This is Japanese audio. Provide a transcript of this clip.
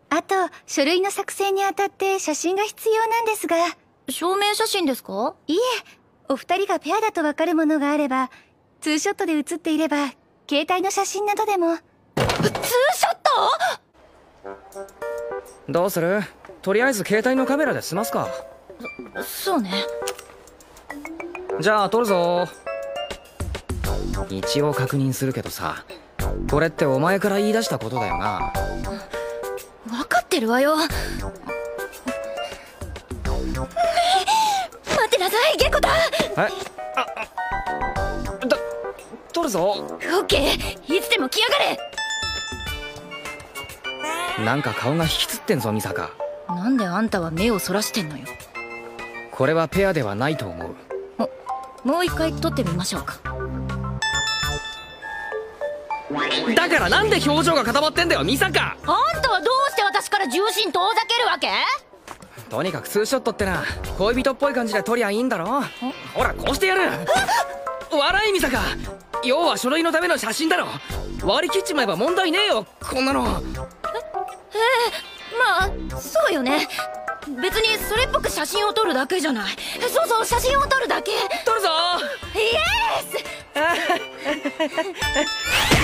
あと書類の作成にあたって写真が必要なんですが。 証明写真ですか？ いえ、お二人がペアだとわかるものがあれば、ツーショットで写っていれば携帯の写真などでも。 ツーショット？どうする？とりあえず携帯のカメラで済ますか。 そうね。 じゃあ撮るぞ。一応確認するけどさ、これってお前から言い出したことだよな。 分かってるわよ。待ってなさい、ゲコだ。 撮るぞ。 オッケー、いつでも来やがれ。 なんか顔が引きつってんぞ、ミサカ。 なんであんたは目をそらしてんのよ。 これはペアではないと思う。 もう一回撮ってみましょうか。 だからなんで表情が固まってんだよ、ミサカ。 あんたはどうして私から重心遠ざけるわけ？ とにかくツーショットってな、恋人っぽい感じで撮りゃいいんだろ。ほら、こうしてやる。笑い、ミサカ。要は書類のための写真だろ。割り切っちまえば問題ねえよ、こんなの。 まあそうよね。別にそれっぽく写真を撮るだけじゃない。そうそう、写真を撮るだけ。 撮るぞ。 イエス